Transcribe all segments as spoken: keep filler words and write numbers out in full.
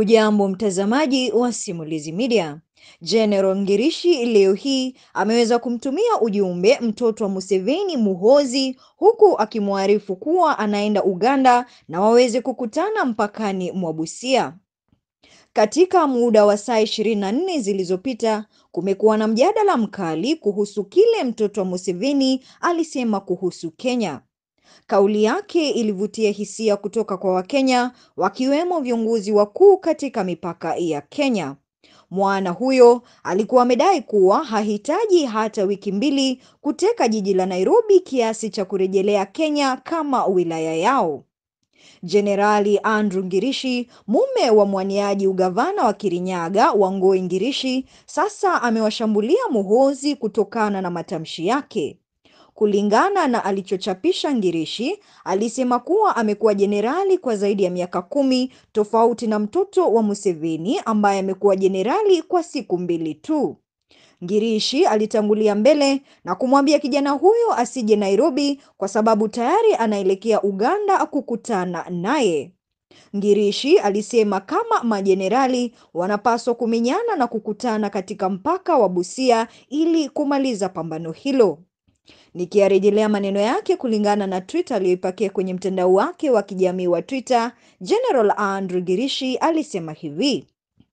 Hujambo mtazamaji wa Simulizi Media. General Ngirici leo hii ameweza kumtumia ujumbe mtoto wa Museveni Muhoozi, huku akimwarifu kuwa anaenda Uganda na waweze kukutana mpakani mwa Busia. Katika muda wa saa ishirini na nne zilizopita, kumekuwa na mjadala mkali kuhusu kile mtoto wa Museveni alisema kuhusu Kenya. Kauli yake ilivutia hisia kutoka kwa Wakenya, wakiwemo viongozi wakuu katika mipaka ya Kenya. Mwana huyo alikuwa amedai kuwa hahitaji hata wiki mbili kuteka jiji la Nairobi kiasi cha kurejelea Kenya kama wilaya yao. Jenerali Andrew Ngirici, mume wa mwaniaji ugavana wa Kirinyaga Wangoi Ngirici, sasa amewashambulia Muhoozi kutokana na matamshi yake. Kulingana na alichochapisha, Ngirici alisema kuwa amekuwa jenerali kwa zaidi ya miaka kumi, tofauti na mtoto wa Museveni ambaye amekuwa jenerali kwa siku mbili tu. Ngirici alitangulia mbele na kumwambia kijana huyo asije Nairobi kwa sababu tayari anaelekea Uganda kukutana naye. Ngirici alisema kama majenerali wanapaswa kumenyana na kukutana katika mpaka wa Busia ili kumaliza pambano hilo. Nikiarejelea maneno yake kulingana na Twitter aliyoipakia kwenye mtandao wake wa kijamii wa Twitter, General Andrew Ngirici alisema hivi: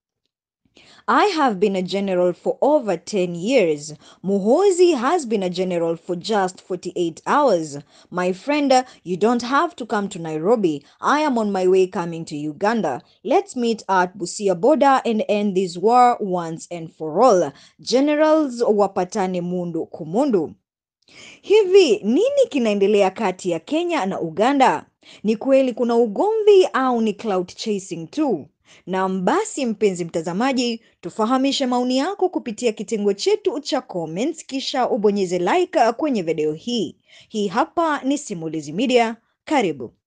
I have been a general for over ten years. Muhoozi has been a general for just forty-eight hours. My friend, you don't have to come to Nairobi. I am on my way coming to Uganda. Let's meet at Busia border and end this war once and for all. Generals wapatane mundu kumundu. Hivi nini kinaendelea kati ya Kenya na Uganda? Ni kweli kuna ugomvi au ni clout chasing tu? Na basi mpenzi mtazamaji, tufahamishe maoni yako kupitia kitengo chetu cha comments, kisha ubonyeze like kwenye video hii. Hii hapa ni Simulizi Media. Karibu.